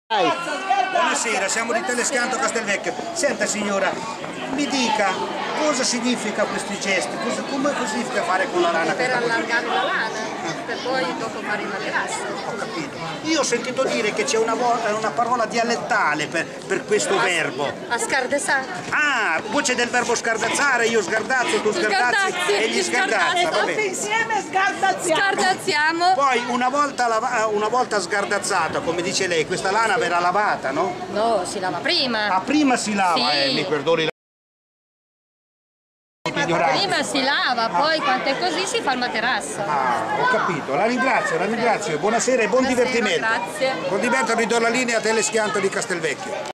Buonasera, siamo di Telescanto Castelvecchio. Senta signora, mi dica cosa significa questi gesti, come significa fare con la lana? Per allargare la lana, per poi dopo fare il materasso. Ho capito. Io ho sentito dire che c'è una parola dialettale per questo verbo. A scardesare. Ah, voce del verbo scardazzare, io sgardazzo, tu sgardazzi e gli scardazza, va Tutti bene. insieme scardazziamo. Scardazziamo. Poi una volta sgardazzato, come dice lei, questa lana verrà lavata, no? No, si lava prima. Ah, prima si lava, Sì. mi perdoni la ignoranza. Prima si lava, poi quando è così si fa il materasso. Ah, ho capito, la ringrazio, buonasera e buon Buonasera, divertimento. grazie. Buon divertimento, ridò la linea a Teleschianto di Castelvecchio.